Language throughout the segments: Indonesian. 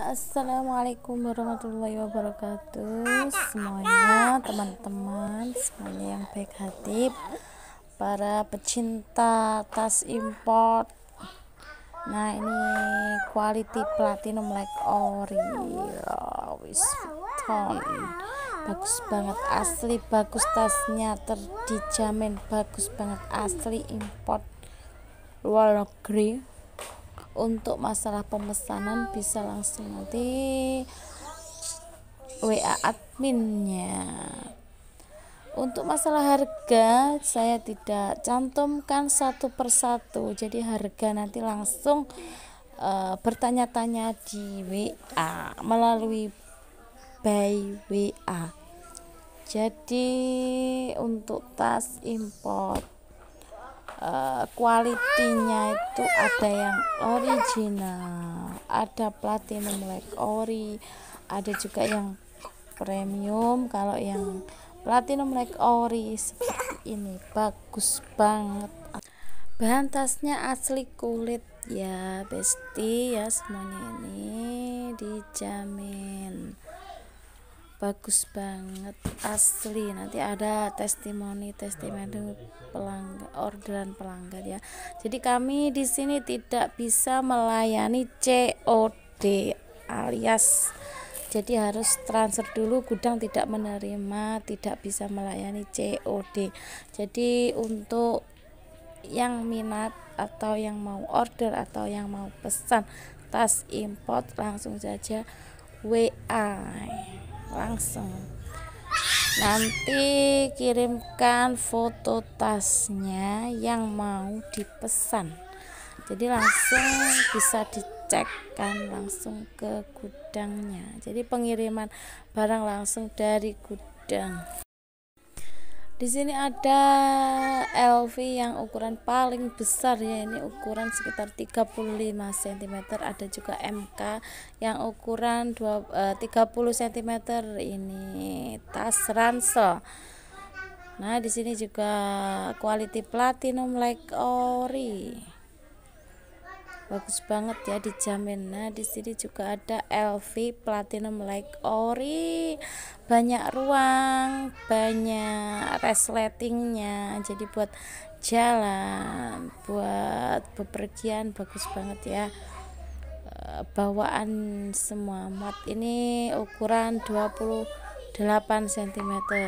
Assalamualaikum warahmatullahi wabarakatuh semuanya, teman-teman semuanya yang baik hati, para pecinta tas import. Nah, ini quality platinum like ori, Louis Vuitton, bagus banget, asli bagus, tasnya dijamin bagus banget, asli import luar negeri. Untuk masalah pemesanan bisa langsung nanti WA adminnya. Untuk masalah harga saya tidak cantumkan satu persatu, jadi harga nanti langsung bertanya-tanya di WA melalui by WA. Jadi untuk tas import kualitinya itu ada yang original, ada platinum like ori, ada juga yang premium. Kalau yang platinum like ori seperti ini bagus banget, bahan tasnya asli kulit ya besti ya, semuanya ini dijamin bagus banget asli. Nanti ada testimoni pelanggan, orderan pelanggan ya. Jadi kami di sini tidak bisa melayani COD, alias jadi harus transfer dulu, gudang tidak menerima, tidak bisa melayani COD. Jadi untuk yang minat atau yang mau order atau yang mau pesan tas import langsung saja WA langsung, nanti kirimkan foto tasnya yang mau dipesan, jadi langsung bisa dicek kan langsung ke gudangnya. Jadi pengiriman barang langsung dari gudang. Di sini ada LV yang ukuran paling besar ya, ini ukuran sekitar 35 cm, ada juga MK yang ukuran 30 cm, ini tas ransel. Nah, di sini juga quality platinum like ori, bagus banget ya, dijamin. Nah, di sini juga ada LV platinum like ori, banyak ruang, banyak resletingnya, jadi buat jalan, buat bepergian bagus banget ya. Bawaan semua muat, ini ukuran 28 cm.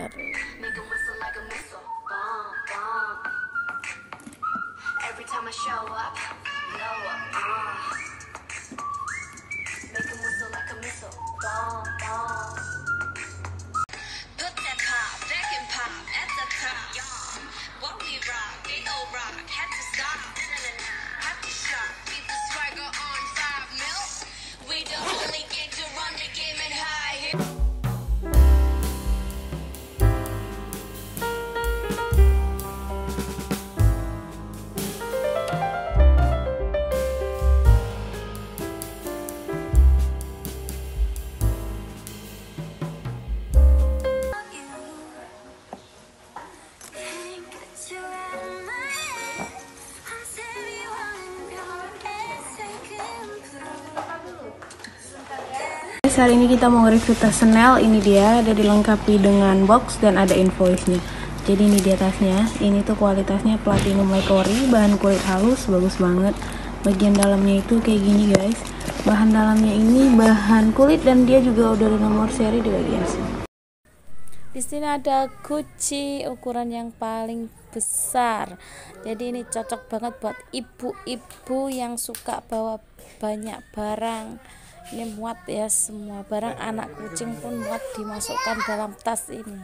Hari ini kita mau review tas Chanel. Ini dia, ada dilengkapi dengan box dan ada invoice-nya. Jadi ini dia tasnya. Ini tuh kualitasnya platinum like ori, bahan kulit halus, bagus banget. Bagian dalamnya itu kayak gini guys. Bahan dalamnya ini bahan kulit dan dia juga udah ada nomor seri di bagian sini. Di sini ada Gucci ukuran yang paling besar. Jadi ini cocok banget buat ibu-ibu yang suka bawa banyak barang. Ini muat ya, semua barang, anak kucing pun muat dimasukkan dalam tas ini.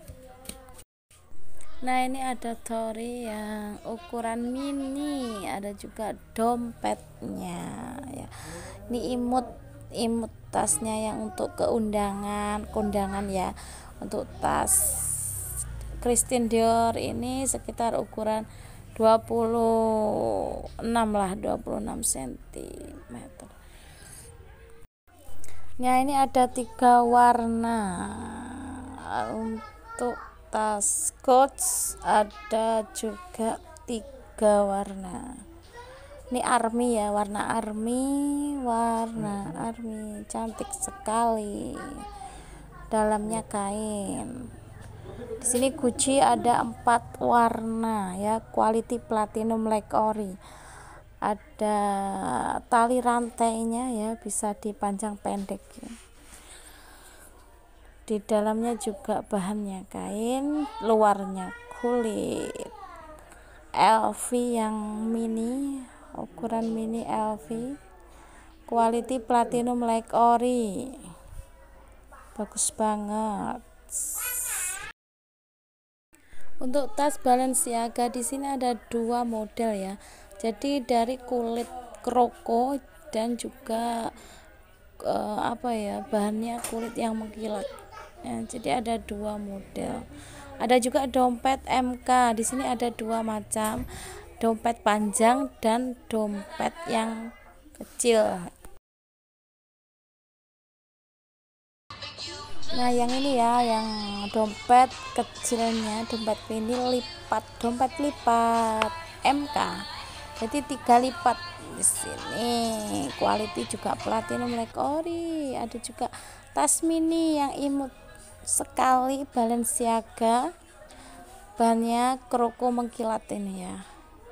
Nah, ini ada tori yang ukuran mini, ada juga dompetnya ya. Ini imut tasnya yang untuk kondangan ya. Untuk tas Christian Dior ini sekitar ukuran 26 cm. Nah, ini ada 3 warna. Untuk tas Coach ada juga 3 warna. Ini army ya, warna army, cantik sekali. Dalamnya kain. Di sini Gucci ada 4 warna ya, quality platinum like ori. Ada tali rantainya ya, bisa dipanjang pendek ya. Di dalamnya juga bahannya kain, luarnya kulit. LV yang mini, ukuran mini LV, quality platinum like ori, bagus banget. Untuk tas Balenciaga di sini ada 2 model ya, jadi dari kulit kroko dan juga bahannya kulit yang mengkilat ya, jadi ada 2 model. Ada juga dompet MK. Di sini ada 2 macam, dompet panjang dan dompet yang kecil. Nah, yang ini ya, yang dompet kecilnya, dompet mini dompet lipat MK. Jadi 3 lipat di sini. Quality juga platinum like ori. Ada juga tas mini yang imut sekali Balenciaga, bahannya kroko mengkilat ini ya.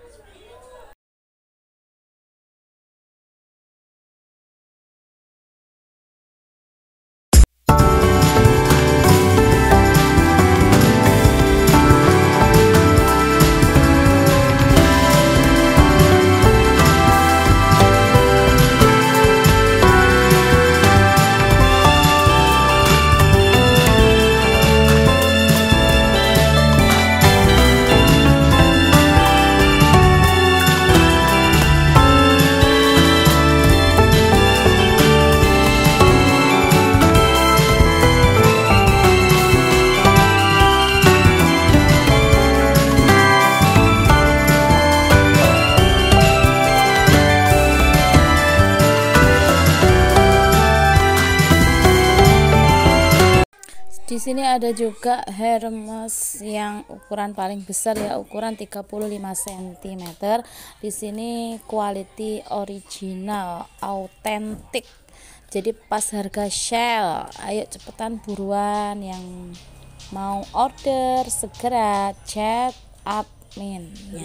Di sini ada juga Hermes yang ukuran paling besar ya, ukuran 35 cm. Di sini quality original, autentik. Jadi pas harga Shell. Ayo cepetan buruan yang mau order, segera chat admin ya.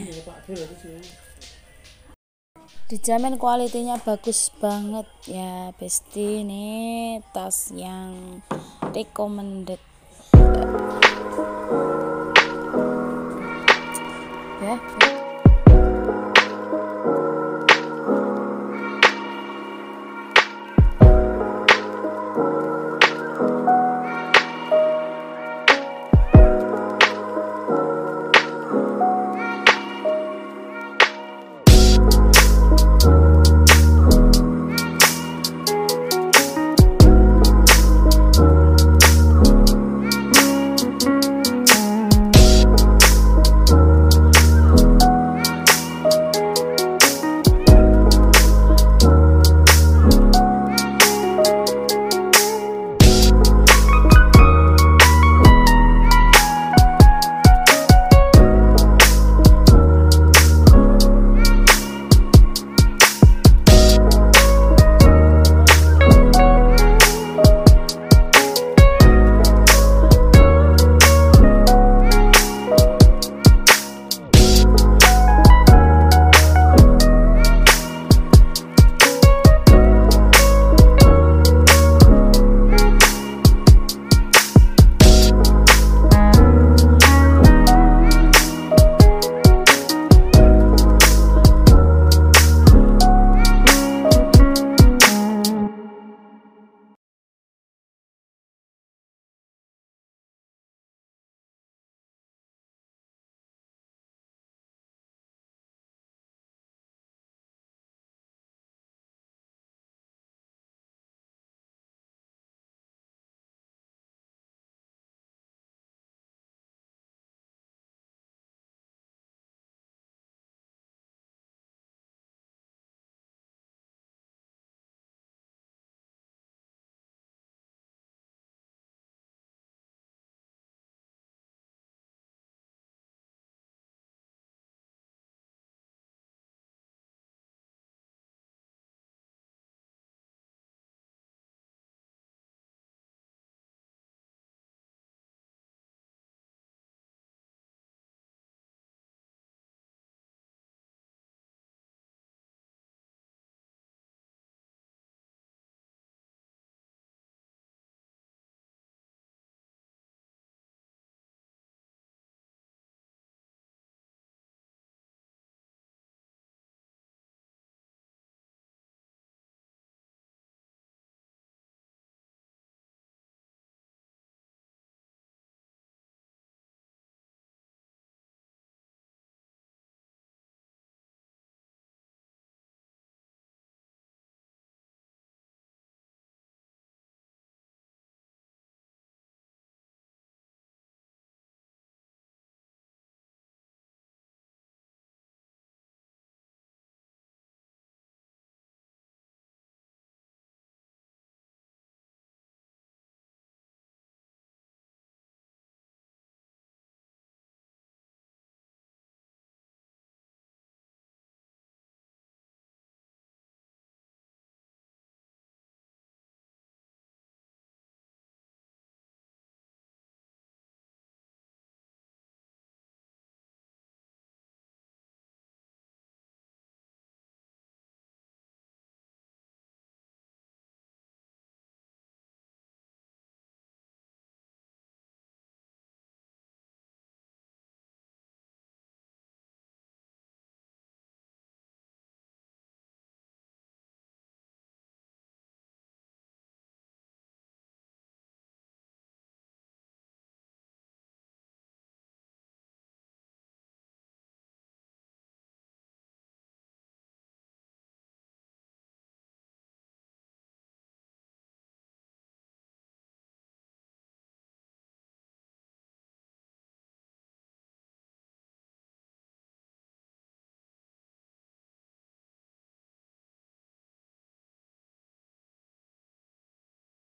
Dijamin kualitinya bagus banget ya Besti. Ini tas yang recommended ya.